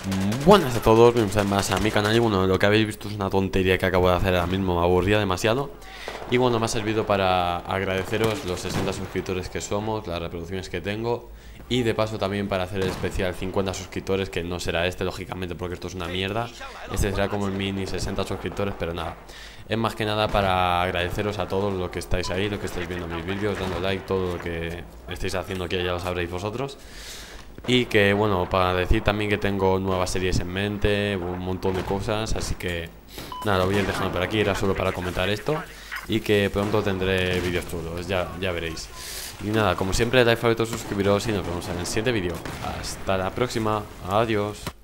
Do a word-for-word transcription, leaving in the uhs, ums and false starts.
Buenas a todos, bienvenidos más a mi canal. Y bueno, lo que habéis visto es una tontería que acabo de hacer ahora mismo, me aburría demasiado. Y bueno, me ha servido para agradeceros los sesenta suscriptores que somos, las reproducciones que tengo. Y de paso también para hacer el especial cincuenta suscriptores, que no será este lógicamente porque esto es una mierda. Este será como el mini sesenta suscriptores, pero nada. Es más que nada para agradeceros a todos los que estáis ahí, los que estáis viendo mis vídeos, dando like, todo lo que estáis haciendo aquí ya lo sabréis vosotros. Y que bueno, para decir también que tengo nuevas series en mente, un montón de cosas, así que nada, lo voy a ir dejando por aquí, era solo para comentar esto. Y que pronto tendré vídeos chulos, ya, ya veréis. Y nada, como siempre, dale favorito, suscribiros y nos vemos en el siguiente vídeo. Hasta la próxima, adiós.